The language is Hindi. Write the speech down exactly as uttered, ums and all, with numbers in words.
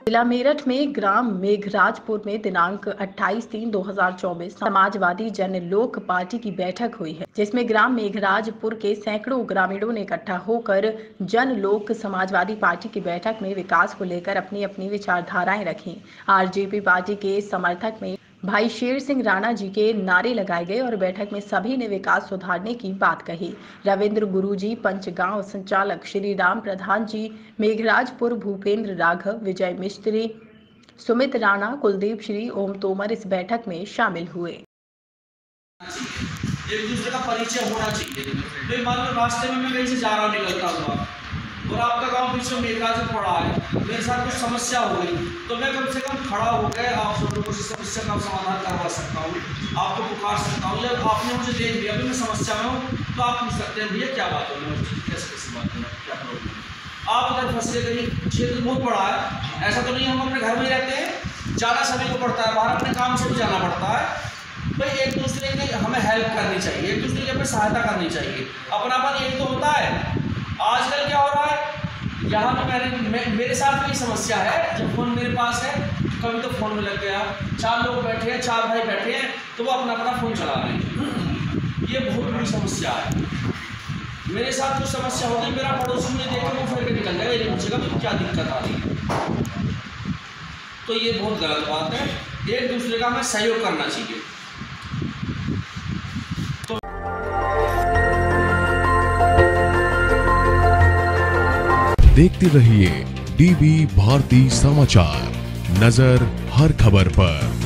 जिला मेरठ में ग्राम मेघराजपुर में दिनांक अट्ठाईस तीन दो हजार चौबीस समाजवादी जन लोक पार्टी की बैठक हुई है, जिसमें ग्राम मेघराजपुर के सैकड़ों ग्रामीणों ने इकट्ठा होकर जन लोक समाजवादी पार्टी की बैठक में विकास को लेकर अपनी अपनी विचारधाराएं रखी। आरजेपी पार्टी के समर्थक में भाई शेर सिंह राणा जी के नारे लगाए गए और बैठक में सभी ने विकास सुधारने की बात कही। रविंद्र गुरुजी पंचगांव संचालक श्री राम प्रधान जी मेघराजपुर, भूपेंद्र राघव, विजय मिस्त्री, सुमित राणा, कुलदीप श्री, ओम तोमर इस बैठक में शामिल हुए। एक दूसरे का परिचय होना चाहिए। तो मान लो रास्ते में मैं कहीं से जा रहा हूँ निकलता हुआ और आपका गांव बीच में मेघराजपुर पड़ा है, मेरे साथ कुछ समस्या हो गई तो मैं कम से कम खड़ा होकर आप सब लोगों से समस्या का समाधान करवा सकता हूँ, आपको पुकार सकता हूँ। जब आपने मुझे देख लिया अभी मैं समस्या में हूँ तो आप पूछ सकते हैं भैया क्या बात हो रही है, कैसे कैसी बात है, क्या प्रॉब्लम है। आप उधर फंसे कहीं, क्षेत्र बहुत बड़ा है, ऐसा तो नहीं हम अपने घर में रहते हैं, ज़्यादा समय को पड़ता है, बाहर अपने काम से भी जाना पड़ता है। भाई एक दूसरे की हमें हेल्प करनी चाहिए, एक दूसरे की हमें सहायता करनी चाहिए, अपनापन एक तो होता है। आजकल क्या हो रहा है, यहाँ पे मैंने मे, मेरे साथ भी समस्या है, जब फोन मेरे पास है कभी तो फोन में लग गया, चार लोग बैठे हैं, चार भाई बैठे हैं तो वो अपना अपना फोन चला रहे हैं, ये बहुत बड़ी समस्या है। मेरे साथ कुछ समस्या होगी, मेरा पड़ोसी मुझे देख के वो फिर के निकल जाएगा, ये पूछेगा तो क्या दिक्कत आ रही है, तो ये बहुत गलत बात है। एक दूसरे का हमें सहयोग करना चाहिए। देखते रहिए डीबी भारती समाचार, नजर हर खबर पर।